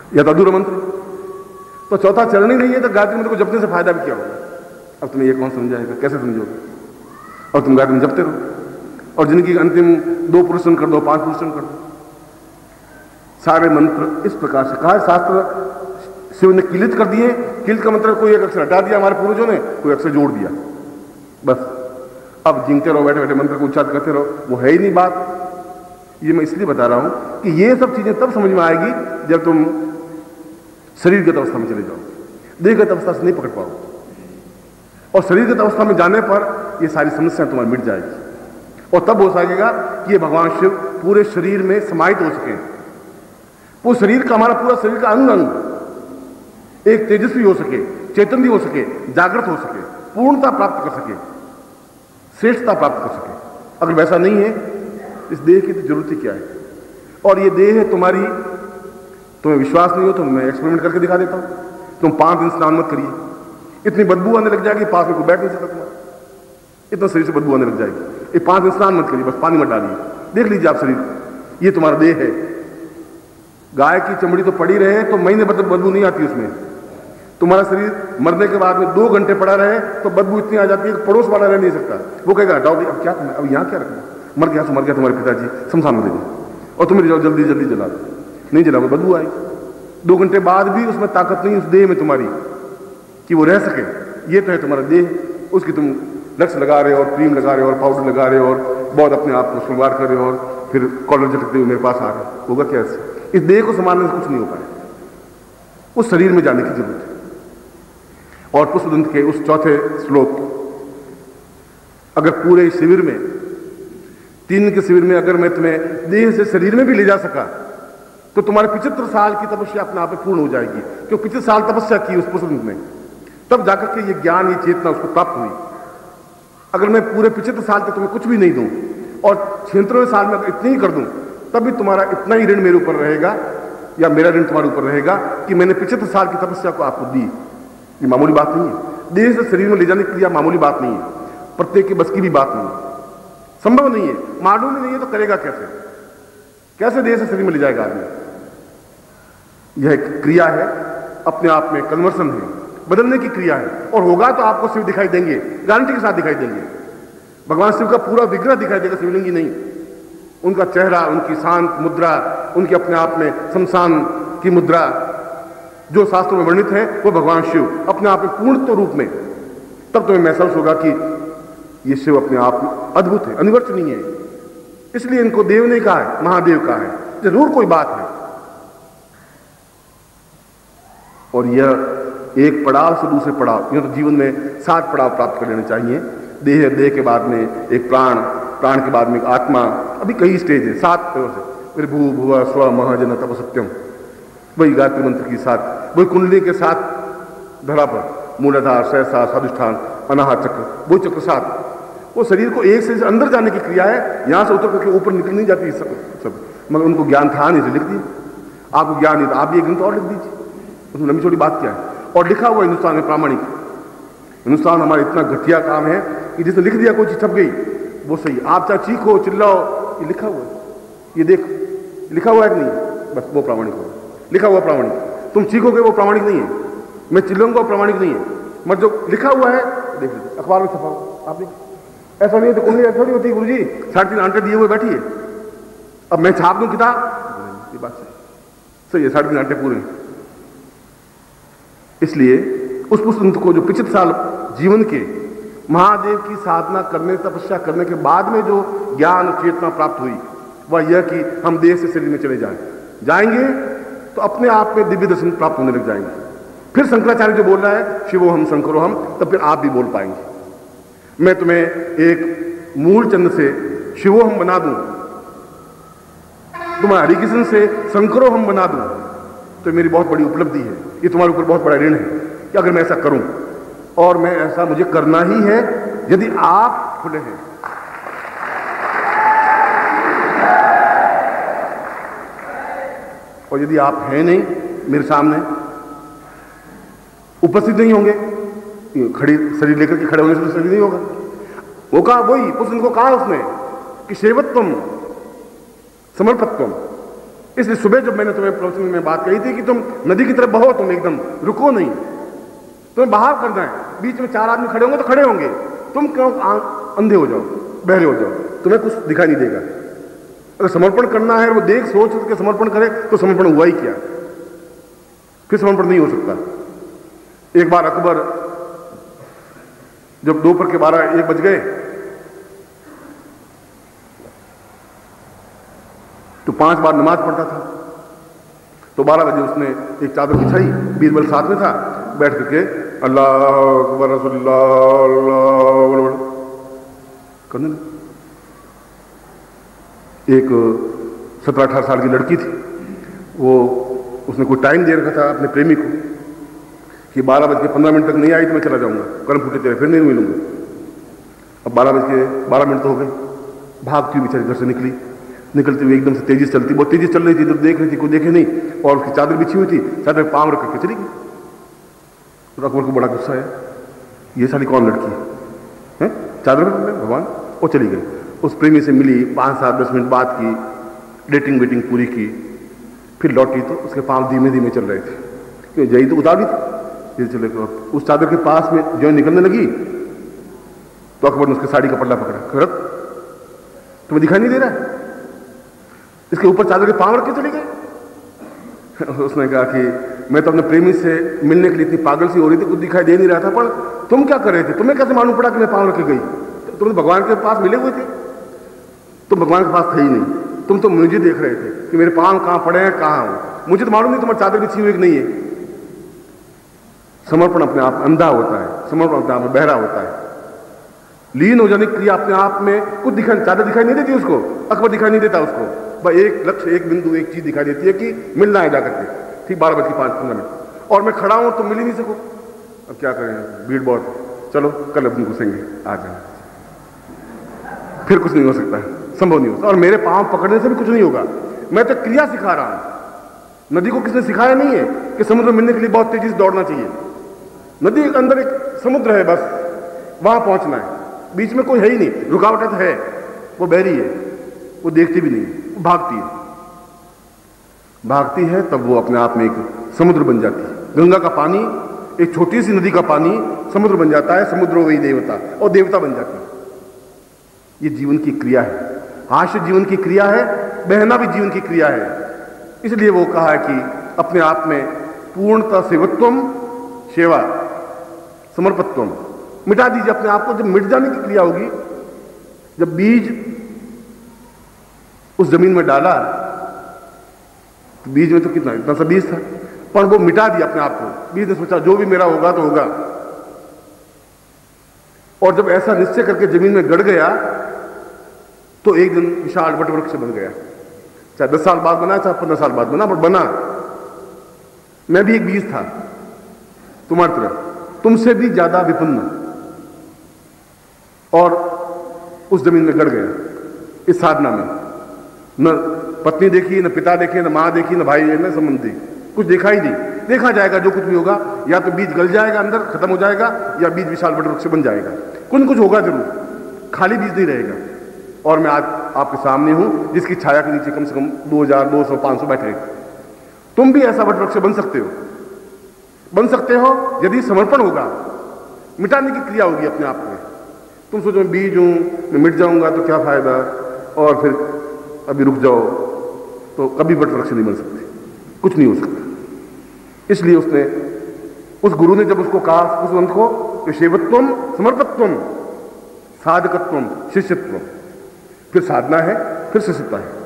या तो अधूरा मंत्र। तो चौथा चरण ही नहीं है तो गायत्री मंत्र को जपने से फायदा भी क्या होगा? अब तुम्हें ये कौन समझाएगा, कैसे समझोगे? और तुम गायत्री जपते रहो और जिंदगी के अंतिम 2 पुरुषन कर दो, 5 पुरुषन कर दो। सारे मंत्र इस प्रकार से कहा शास्त्र शिव ने किलित कर दिए। किलित का मंत्र कोई एक अक्षर हटा दिया हमारे पूर्वजों ने, कोई अक्षर जोड़ दिया, बस। अब जिंगते रहो, बैठे बैठे मंत्र को उच्चारण करते रहो, वो है ही नहीं बात। ये मैं इसलिए बता रहा हूं कि ये सब चीजें तब समझ में आएगी जब तुम शरीरगत अवस्था में चले जाओ, देहगत अवस्था से नहीं पकड़ पाओ। और शरीरगत अवस्था में जाने पर ये सारी समस्याएं तुम्हारी मिट जाएगी और तब हो सकेगा कि ये भगवान शिव पूरे शरीर में समाहित हो सके। वो शरीर का, हमारा पूरा शरीर का अंग अंग एक तेजस्वी हो सके, चेतन भी हो सके, जागृत हो सके, पूर्णता प्राप्त कर सके, श्रेष्ठता प्राप्त कर सके। अगर वैसा नहीं है, इस देह की तो जरूरत ही क्या है? और ये देह है तुम्हारी, तुम्हें विश्वास नहीं हो तो मैं एक्सपेरिमेंट करके दिखा देता हूं। तुम 5 दिन स्नान मत करिए, इतनी बदबू आने लग जाएगी, पास में कोई बैठ नहीं सकता तुम्हारा, इतना शरीर से बदबू आने लग जाएगी। ये 5 दिन स्नान मत करिए, बस पानी मत डालिए, देख लीजिए आप शरीर, ये तुम्हारा देह है। गाय की चमड़ी तो पड़ी रहे तो महीने भर तक बदबू नहीं आती उसमें। तुम्हारा शरीर मरने के बाद में 2 घंटे पड़ा रहे तो बदबू इतनी आ जाती है कि पड़ोस वाला रह नहीं सकता। वो कहेगा हटाओ भाई, अब क्या करना, अब यहाँ क्या रखना, मर गया तो मर गया, तुम्हारे पिताजी शमशान में दे दो और तुम ले जाओ, जल्दी जल्दी जला दो। नहीं जलाओ, बदबू आई। 2 घंटे बाद भी उसमें ताकत नहीं उस देह में तुम्हारी कि वो रह सके। ये तो है तुम्हारा देह, उसकी तुम लक्ष्य लगा रहे हो और क्रीम लगा रहे हो और पाउडर लगा रहे हो और बहुत अपने आप को श्रृंगार कर रहे हो और फिर कॉलर झटकते हुए मेरे पास आ रहे हो। होगा क्या ऐसे? इस देह को संभालने से कुछ नहीं हो पाएगा, उस शरीर में जाने की जरूरत है। और पुष्पदंत के उस चौथे श्लोक, अगर पूरे शिविर में, 3 दिन के शिविर में अगर मैं तुम्हें देह से शरीर में भी ले जा सका तो तुम्हारे 75 साल की तपस्या अपने आप में पूर्ण हो जाएगी। क्यों 25 साल तपस्या की उस पुष्पदंत में, तब जाकर के ये ज्ञान, ये चेतना उसको प्राप्त हुई। अगर मैं पूरे 75 साल तक तुम्हें कुछ भी नहीं दूं और 76वें साल में अगर इतने ही कर दूं, तब भी तुम्हारा इतना ही ऋण मेरे ऊपर रहेगा या मेरा ऋण तुम्हारे ऊपर रहेगा कि मैंने 75 साल की तपस्या को आपको दी। ये मामूली बात नहीं है। देह से शरीर में ले जाने की क्रिया मामूली बात नहीं है, प्रत्येक के बस की भी बात नहीं है, संभव नहीं है। मालूम ही नहीं है तो करेगा कैसे? कैसे देह से शरीर में ले जाएगा आदमी? यह एक क्रिया है, अपने आप में कन्वर्सन है, बदलने की क्रिया है। और होगा तो आपको शिव दिखाई देंगे, गारंटी के साथ दिखाई देंगे। भगवान शिव का पूरा विग्रह दिखाई देगा, शिवलिंगी नहीं। उनका चेहरा, उनकी शांत मुद्रा, उनके अपने आप में शमशान की मुद्रा जो शास्त्रों में वर्णित है, वो भगवान शिव अपने आप में पूर्णत्व रूप में। तब तुम्हें महसूस होगा कि ये शिव अपने आप में अद्भुत है, अनिवर्चनीय है। इसलिए इनको देव नहीं कहा है, महादेव कहा है। जरूर कोई बात है। और यह एक पड़ाव से दूसरे पड़ाव, यह तो जीवन में 7 पड़ाव प्राप्त कर लेने चाहिए। देह, देह के बाद में एक प्राण, प्राण के बाद में एक आत्मा, अभी कई स्टेज है, 7 तरह से। फिर भू भुव स्व मह जन तप सत्यम, वही गायत्री मंत्र की 7, वही कुंडली के 7 धरा पर, मूलाधार, सहसा, स्वाधिष्ठान, अनाहत चक्र, वो चक्र 7। वो शरीर को एक से अंदर जाने की क्रिया है, यहां से उतर करके ऊपर निकल नहीं जाती सब। मगर उनको ज्ञान था नहीं, लिख दिया। आपको ज्ञान नहीं था, आप भी एक ग्रंथ और लिख दीजिए, उसमें लंबी छोटी बात क्या है? और लिखा हुआ हिंदुस्तान में प्रामाणिक। हिंदुस्तान हमारा इतना घटिया काम है कि जिसने लिख दिया कोई चीज छप गई, वो सही। आप चाहे चीखो चिल्लाओ, ये लिखा हुआ है, ये देख लिखा हुआ है कि नहीं, बस वो प्रामाणिक होगा। लिखा हुआ प्रामाणिक। तुम चीखोगे वो प्रामाणिक नहीं है, मैं चिल्लाऊंगा वो प्रामाणिक नहीं है। मत जो लिखा हुआ है देख लीजिए, अखबार में छपाओ आप देख। ऐसा नहीं है तो कुंडली ऐसा नहीं होती, गुरु जी 3.5 आंटे दिए हुए बैठिए, अब मैं छाप दूं किताब, ये बात सही है, 3.5 आंटे पूरे। इसलिए उस पुष्प को जो 25 साल जीवन के महादेव की साधना करने, तपस्या करने के बाद में जो ज्ञान चेतना प्राप्त हुई, वह यह कि हम देह से शरीर में चले जाएंगे तो अपने आप में दिव्य दर्शन प्राप्त होने लग जाएंगे। फिर शंकराचार्य जो बोल रहा है शिवो हम शंकरो हम, तब फिर आप भी बोल पाएंगे। मैं तुम्हें एक मूल चंद से शिवो हम बना दूं, तुम्हारे हरिकृष्ण से शंकरो हम बना दूं, तो मेरी बहुत बड़ी उपलब्धि है। ये तुम्हारे ऊपर बहुत बड़ा ऋण है कि अगर मैं ऐसा करूं, और मैं ऐसा मुझे करना ही है यदि आप खुले हैं। और यदि आप हैं नहीं मेरे सामने, उपस्थित नहीं होंगे, खड़ी शरीर लेकर के खड़े होने से तो शरीर नहीं होगा। वो कहा, वही पुष्प को कहा उसने कि सेवत्वम समर्पत्वम, इसलिए सुबह जब मैंने तुम्हें प्रवचन में बात कही थी कि तुम नदी की तरफ बहो, तुम एकदम रुको नहीं, तुम्हें बहाव करना है। बीच में 4 आदमी खड़े होंगे तो खड़े होंगे, तुम क्यों अंधे हो जाओ, बहरे हो जाओ, तुम्हें कुछ दिखाई नहीं देगा। अगर समर्पण करना है, वो देख सोच के समर्पण करे तो समर्पण हुआ ही क्या, फिर समर्पण नहीं हो सकता। एक बार अकबर जब दोपहर के 12-1 बज गए तो 5 बार नमाज पढ़ता था, तो 12 बजे उसने एक चादर बिछाई, बीरबल साथ में था, बैठ करके अल्लाह अकबर रसूलुल्लाह करने लगा। एक 17-18 साल की लड़की थी, वो उसने कोई टाइम दे रखा था अपने प्रेमी को कि 12:15 तक नहीं आई तो मैं चला जाऊंगा, कर्म फूटे तेरे, फिर नहीं मिलूंगा। अब 12:12 तो हो गए, भागती हुई बेचारी घर से निकलती हुई एकदम से तेजी से चलती, बहुत तेजी चल रही थी, जब देख रही थी कोई देखे नहीं, और उसकी चादर बिछी हुई थी, चादर पे पांव रख करके चली गई। तो अकबर को बड़ा गुस्सा आया, ये साली कौन लड़की है, चादर पे भगवान, वो चली गई। उस प्रेमी से मिली, 5-7-10 मिनट बात की, डेटिंग वेटिंग पूरी की, फिर लौटी तो उसके पांव धीमे धीमे चल रहे थे, क्यों जई तो उतार दी थी, चले। उस चादर के पास में जो निकलने लगी तो अकबर ने उसके साड़ी का पल्ला पकड़ा, खरत तुम्हें दिखाई नहीं दे रहा है, इसके ऊपर चादर के पांव रख के चली गई। उसने कहा कि मैं तो अपने प्रेमी से मिलने के लिए इतनी पागल सी हो रही थी, कुछ दिखाई दे नहीं रहा था, पर तुम क्या कर रहे थे, तुम्हें कैसे मालूम पड़ा कि मैं पांव रख के गई, तुम तो भगवान के पास मिले हुए थे, तुम भगवान के पास थे ही नहीं, तुम तो मुझे देख रहे थे कि मेरे पांव कहां पड़े हैं, कहां हो, मुझे तो मालूम नहीं तुम्हारी चादर बिछी हुई कि नहीं है। समर्पण अपने आप अंधा होता है, समर्पण अपने आप में बहरा होता है, लीन हो जाने की क्रिया अपने आप में कुछ दिखाई, चादर दिखाई नहीं देती उसको, अकबर दिखाई नहीं देता उसको, बस एक लक्ष्य, एक बिंदु, एक चीज दिखाई देती है कि मिलना है जाकर के, ठीक 12:05 और मैं खड़ा हूं तो मिल ही नहीं सकूं। अब क्या करें, भीड़ बहुत, चलो कल अपनी घुसेंगे, आ जाए, फिर कुछ नहीं हो सकता है, संभव नहीं होता। और मेरे पांव पकड़ने से भी कुछ नहीं होगा, मैं तो क्रिया सिखा रहा हूं। नदी को किसने सिखाया नहीं है कि समुद्र मिलने के लिए बहुत तेजी से दौड़ना चाहिए, नदी के अंदर एक समुद्र है, बस वहां पहुंचना है, बीच में कोई है ही नहीं, रुकावट है, वो बहरी है, वो देखती भी नहीं, वो भागती है, तब वो अपने आप में एक समुद्र बन जाती है। गंगा का पानी, एक छोटी सी नदी का पानी समुद्र बन जाता है, समुद्र वही देवता, और देवता बन जाती है। ये जीवन की क्रिया है, हास्य जीवन की क्रिया है, बहना भी जीवन की क्रिया है। इसलिए वो कहा है कि अपने आप में पूर्णता सेवत्वम सेवा समर्पत्वम, मिटा दीजिए अपने आप को। जब मिट जाने की क्रिया होगी, जब बीज उस जमीन में डाला तो बीज में तो कितना, इतना सा बीज था, पर वो मिटा दिया अपने आप को। बीज ने सोचा जो भी मेरा होगा तो होगा, और जब ऐसा निश्चय करके जमीन में गड़ गया तो एक दिन विशाल वट वृक्ष बन गया। चाहे 10 साल बाद बना, चाहे 15 साल बाद बना, पर बना। मैं भी एक बीज था तुम्हारी तरह, तुमसे भी ज्यादा विपन्न, और उस जमीन में गड़ गया इस साधना में। न पत्नी देखी, न पिता देखे, न मां देखी, न भाई, न संबंधी, कुछ देखा ही नहीं। देखा जाएगा जो कुछ भी होगा, या तो बीज गल जाएगा अंदर, खत्म हो जाएगा, या बीज विशाल वट वृक्ष बन जाएगा। कुछ न कुछ होगा जरूर, खाली बीज नहीं रहेगा। और मैं आज आपके सामने हूं जिसकी छाया के नीचे कम से कम 2000, 200, 500 बैठे। तुम भी ऐसा वट वृक्ष बन सकते हो, बन सकते हो यदि समर्पण होगा, मिटाने की क्रिया होगी अपने आप में। तुम सोचो मैं बीज हूं, मैं मिट जाऊंगा तो क्या फायदा, और फिर अभी रुक जाओ, तो कभी वट वृक्ष नहीं बन सकते, कुछ नहीं हो सकता। इसलिए उसने, उस गुरु ने जब उसको कहा, उस मंत्र को, कि सेवत्वम समर्पत्वम साधकत्वम शिष्यत्वम, फिर साधना है, फिर शिष्यता है।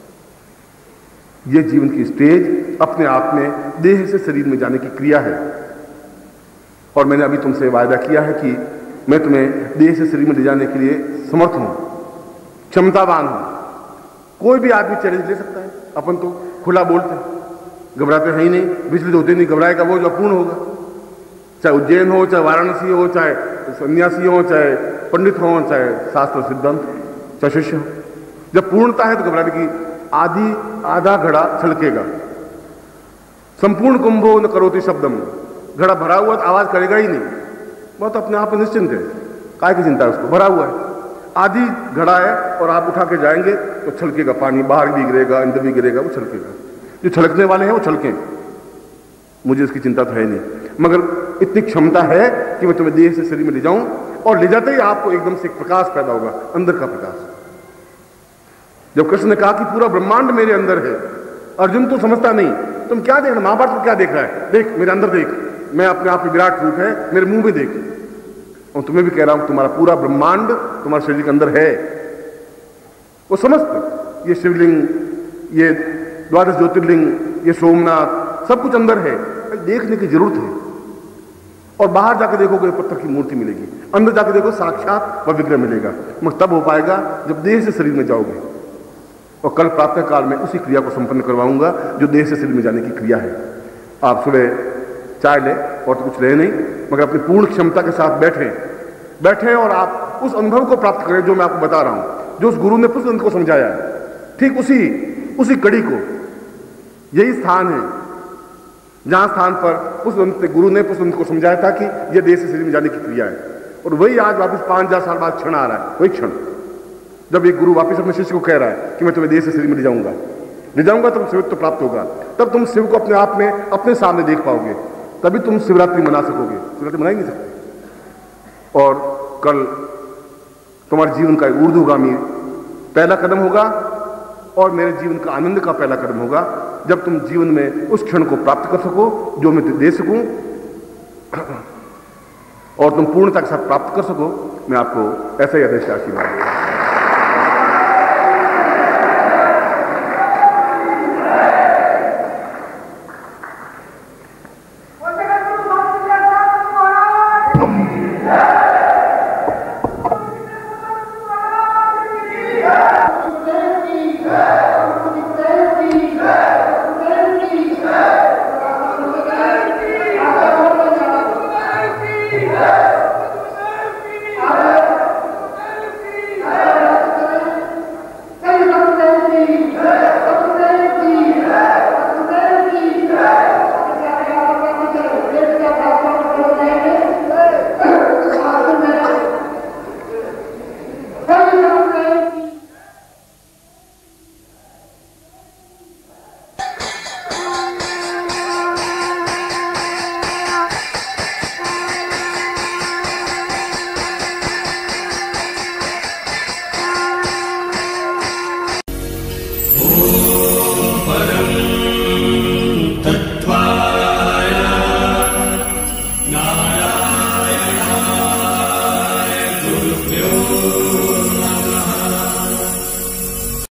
यह जीवन की स्टेज अपने आप में देह से शरीर में जाने की क्रिया है। और मैंने अभी तुमसे वायदा किया है कि मैं तुम्हें देह से शरीर में ले जाने के लिए समर्थ हूं, क्षमतावान हूं। कोई भी आदमी चैलेंज ले सकता है। अपन तो खुला बोलते हैं, घबराते हैं ही नहीं, विचलित होते नहीं। घबराएगा वो जो अपूर्ण होगा, चाहे उज्जैन हो, चाहे वाराणसी हो, चाहे सन्यासी हो, चाहे पंडित हो, चाहे शास्त्र सिद्धांत, चाहे शिष्य हो। जब पूर्णता है तो घबराने की आधा घड़ा छलकेगा। संपूर्ण कुंभो न करोति शब्दम, घड़ा भरा हुआ तो आवाज करेगा ही नहीं, बहुत अपने आप में निश्चिंत है। काय की चिंता है उसको, भरा हुआ है। आधी घड़ा है और आप उठा के जाएंगे तो छलकेगा, पानी बाहर भी गिरेगा, अंदर भी गिरेगा, वो छलकेगा। जो छलकने वाले हैं वो छलकें, मुझे इसकी चिंता तो है नहीं, मगर इतनी क्षमता है कि मैं तुम्हें देह से शरीर में ले जाऊं और ले जाते ही आपको एकदम से एक प्रकाश पैदा होगा, अंदर का प्रकाश। जब कृष्ण ने कहा कि पूरा ब्रह्मांड मेरे अंदर है, अर्जुन तो समझता नहीं, तुम क्या देख रहे, महाभारत में क्या देख रहा है, देख मेरे अंदर देख, मैं अपने आप में विराट रूप है, मेरे मुंह में देख। और तुम्हें भी कह रहा हूं तुम्हारा पूरा ब्रह्मांड तुम्हारे शरीर के अंदर है। वो समस्त ये शिवलिंग, ये द्वादश ज्योतिर्लिंग, ये सोमनाथ, सब कुछ अंदर है, देखने की जरूरत है। और बाहर जाकर देखोगे पत्थर की मूर्ति मिलेगी, अंदर जाकर देखो साक्षात वह विग्रह मिलेगा, मगर तब हो पाएगा जब देह से शरीर में जाओगे। और कल प्रातः काल में उसी क्रिया को संपन्न करवाऊंगा जो देह से शरीर में जाने की क्रिया है। आप सुबह चाय लें और तो कुछ रहे नहीं, मगर अपनी पूर्ण क्षमता के साथ बैठें और आप उस अनुभव को प्राप्त करें जो मैं आपको बता रहा हूं, जो उस गुरु ने पुष्पदंत को समझाया है। ठीक उसी कड़ी को, यही स्थान है जहां स्थान पर पुष्पदंत गुरु ने पुष्पदंत को समझाया था कि यह देह से शरीर में जाने की क्रिया है। और वही आज वापस 5000 साल बाद क्षण आ रहा है, वही क्षण जब एक गुरु वापस अपने शिष्य को कह रहा है कि मैं तुम्हें देह से शरीर में ले जाऊंगा, तुम शिवत्व प्राप्त होगा, तब तुम शिव को अपने आप में अपने सामने देख पाओगे, तभी तुम शिवरात्रि मना सकोगे। शिवरात्रि मना ही नहीं सकते। और कल तुम्हारे जीवन का ऊर्ध्वगामी पहला कदम होगा और मेरे जीवन का आनंद का पहला कदम होगा, जब तुम जीवन में उस क्षण को प्राप्त कर सको जो मैं दे सकूं और तुम पूर्णता के साथ प्राप्त कर सको। मैं आपको ऐसा ही आदेश आशीर्वाद